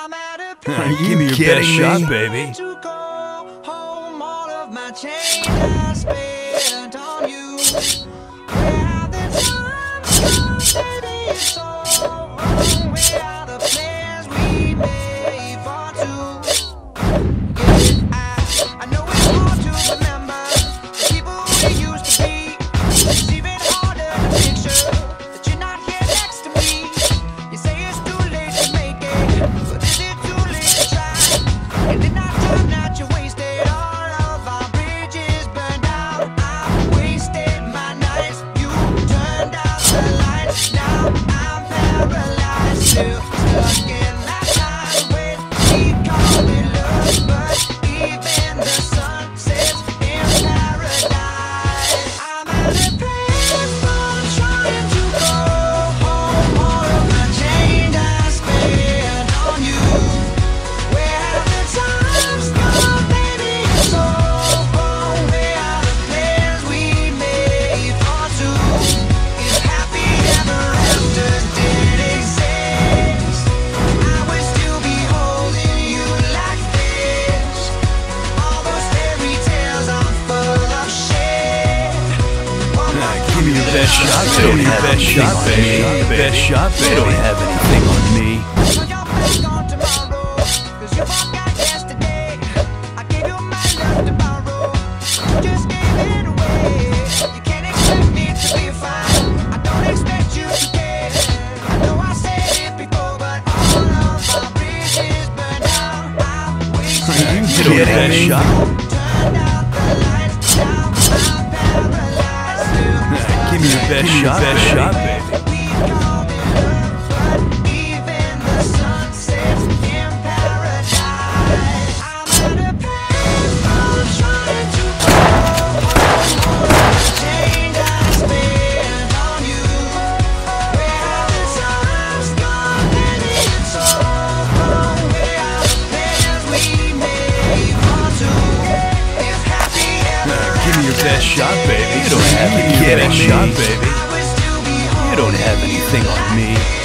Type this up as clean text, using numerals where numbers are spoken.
Give me your best shot, baby. To go home, all of my change I spent on you. Where are the times gone, baby? It's so wrong. Where are the plans we made for two? Yeah, I know it's hard to remember the people we used to be. It's even harder to picture that you're not here next to me. You say it's too late to make it, but is it too late to try? And in our time that you wasted, all of our bridges burned out. I wasted my nights, you turned out the lights. Now I'm paralyzed, still stuck in that time when we called it love. But even the sun sets in paradise. I'm at a place from trying to go home. All of my change I spent on you. Where have the times gone, baby? It's so wrong. Where are the plans we made for two? If happy ever after did exist, I would still be holding you like this. All those fairy tales are full of shit. Give me your best shot, baby. Best shot, baby. Best shot, baby. You don't have anything on me. Turn your back on tomorrow, 'cause you forgot yesterday. I gave you my love to borrow, you just gave it away. You can't expect me to be fine, I don't expect you to care. I know I said it before, but all of our bridges burned out. I wasted You don't have a shot. turned out the lights. Now I'm paralyzed, still Give me your best shot, baby. we called it love, but even the sun sets in paradise. I'm at a place from trying to go home. All the change I spent on you. Where are the times gone, baby? It's so wrong. Where are the plans we made for two? If happy ever Give me your best shot, baby. You don't have after any best shot, did, baby. I would still be You don't have anything on me.